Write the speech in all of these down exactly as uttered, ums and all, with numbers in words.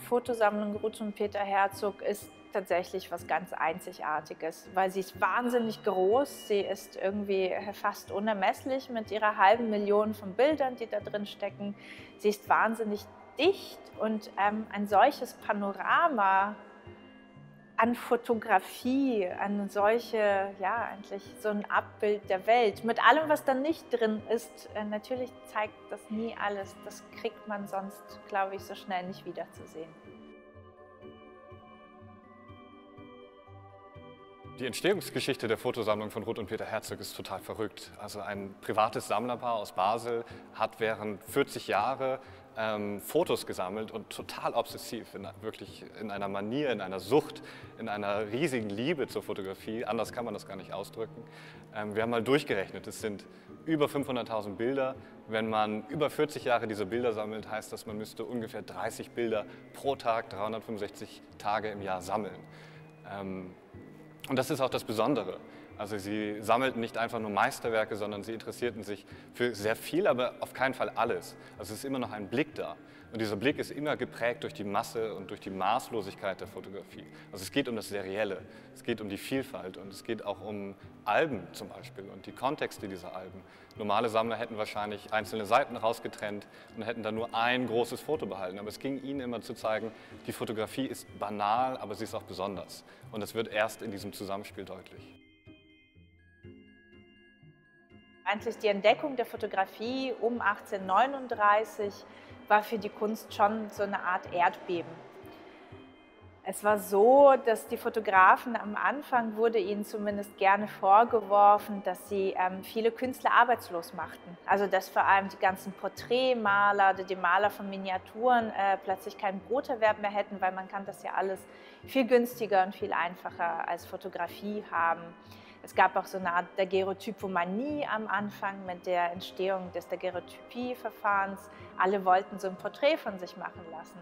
Fotosammlung Ruth und Peter Herzog ist tatsächlich was ganz Einzigartiges, weil sie ist wahnsinnig groß, sie ist irgendwie fast unermesslich mit ihrer halben Million von Bildern, die da drin stecken. Sie ist wahnsinnig dicht und ähm, ein solches Panorama an Fotografie, an solche, ja, eigentlich so ein Abbild der Welt. Mit allem, was da nicht drin ist, äh, natürlich zeigt das nie alles. Das kriegt man sonst, glaube ich, so schnell nicht wiederzusehen. Die Entstehungsgeschichte der Fotosammlung von Ruth und Peter Herzog ist total verrückt. Also ein privates Sammlerpaar aus Basel hat während vierzig Jahre ähm, Fotos gesammelt und total obsessiv, in, wirklich in einer Manier, in einer Sucht, in einer riesigen Liebe zur Fotografie. Anders kann man das gar nicht ausdrücken. Ähm, wir haben mal durchgerechnet, es sind über fünfhunderttausend Bilder. Wenn man über vierzig Jahre diese Bilder sammelt, heißt das, man müsste ungefähr dreißig Bilder pro Tag, dreihundertfünfundsechzig Tage im Jahr sammeln. Ähm, Und das ist auch das Besondere. Also sie sammelten nicht einfach nur Meisterwerke, sondern sie interessierten sich für sehr viel, aber auf keinen Fall alles. Also es ist immer noch ein Blick da. Und dieser Blick ist immer geprägt durch die Masse und durch die Maßlosigkeit der Fotografie. Also es geht um das Serielle, es geht um die Vielfalt und es geht auch um Alben zum Beispiel und die Kontexte dieser Alben. Normale Sammler hätten wahrscheinlich einzelne Seiten rausgetrennt und hätten dann nur ein großes Foto behalten. Aber es ging ihnen immer zu zeigen, die Fotografie ist banal, aber sie ist auch besonders. Und das wird erst in diesem Zusammenspiel deutlich. Eigentlich die Entdeckung der Fotografie um achtzehnhundertneununddreißig war für die Kunst schon so eine Art Erdbeben. Es war so, dass die Fotografen am Anfang wurde ihnen zumindest gerne vorgeworfen, dass sie ähm, viele Künstler arbeitslos machten. Also dass vor allem die ganzen Porträtmaler, die Maler von Miniaturen äh, plötzlich keinen Broterwerb mehr hätten, weil man kann das ja alles viel günstiger und viel einfacher als Fotografie haben. Es gab auch so eine Art Daguerreotypomanie am Anfang mit der Entstehung des Daguerreotypie-Verfahrens. Alle wollten so ein Porträt von sich machen lassen.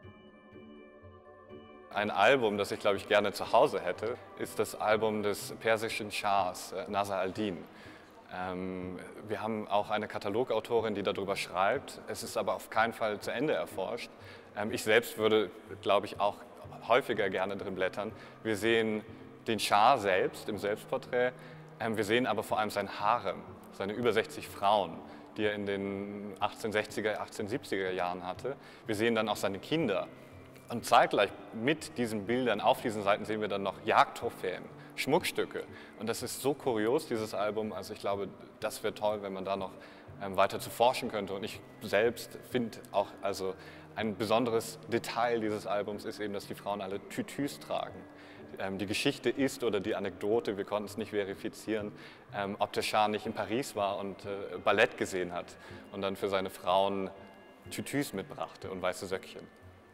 Ein Album, das ich, glaube ich, gerne zu Hause hätte, ist das Album des persischen Schahs, Nasr al-Din. Ähm, wir haben auch eine Katalogautorin, die darüber schreibt. Es ist aber auf keinen Fall zu Ende erforscht. Ähm, ich selbst würde, glaube ich, auch häufiger gerne drin blättern. Wir sehen den Schah selbst im Selbstporträt. Ähm, wir sehen aber vor allem sein Harem, seine über sechzig Frauen, die er in den achtzehnhundertsechziger, achtzehnhundertsiebziger Jahren hatte. Wir sehen dann auch seine Kinder. Und zeitgleich mit diesen Bildern auf diesen Seiten sehen wir dann noch Jagdtrophäen, Schmuckstücke. Und das ist so kurios, dieses Album. Also ich glaube, das wäre toll, wenn man da noch ähm, weiter zu forschen könnte. Und ich selbst finde auch, also ein besonderes Detail dieses Albums ist eben, dass die Frauen alle Tütüs tragen. Ähm, die Geschichte ist oder die Anekdote, wir konnten es nicht verifizieren, ähm, ob der Schah nicht in Paris war und äh, Ballett gesehen hat und dann für seine Frauen Tütüs mitbrachte und weiße Söckchen.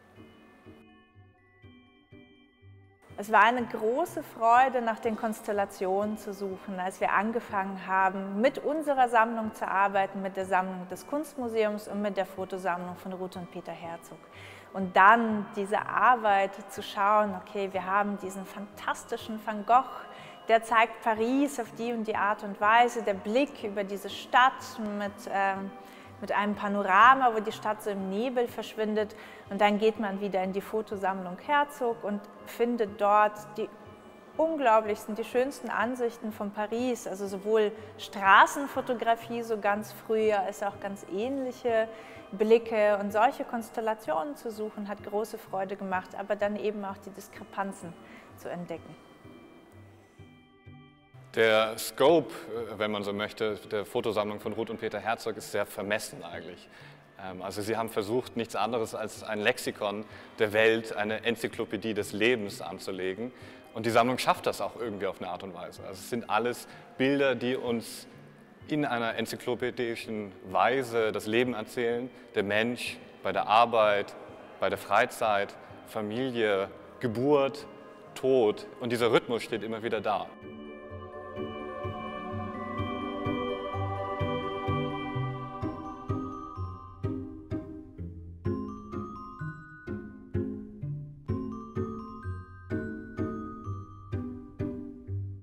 Es war eine große Freude, nach den Konstellationen zu suchen, als wir angefangen haben, mit unserer Sammlung zu arbeiten, mit der Sammlung des Kunstmuseums und mit der Fotosammlung von Ruth und Peter Herzog. Und dann diese Arbeit zu schauen, okay, wir haben diesen fantastischen Van Gogh, der zeigt Paris auf die und die Art und Weise, der Blick über diese Stadt mit ähm, mit einem Panorama, wo die Stadt so im Nebel verschwindet. Und dann geht man wieder in die Fotosammlung Herzog und findet dort die unglaublichsten, die schönsten Ansichten von Paris. Also sowohl Straßenfotografie, so ganz früher, als auch ganz ähnliche Blicke. Und solche Konstellationen zu suchen, hat große Freude gemacht, aber dann eben auch die Diskrepanzen zu entdecken. Der Scope, wenn man so möchte, der Fotosammlung von Ruth und Peter Herzog ist sehr vermessen eigentlich. Also sie haben versucht, nichts anderes als ein Lexikon der Welt, eine Enzyklopädie des Lebens anzulegen. Und die Sammlung schafft das auch irgendwie auf eine Art und Weise. Also es sind alles Bilder, die uns in einer enzyklopädischen Weise das Leben erzählen. Der Mensch bei der Arbeit, bei der Freizeit, Familie, Geburt, Tod. Und dieser Rhythmus steht immer wieder da.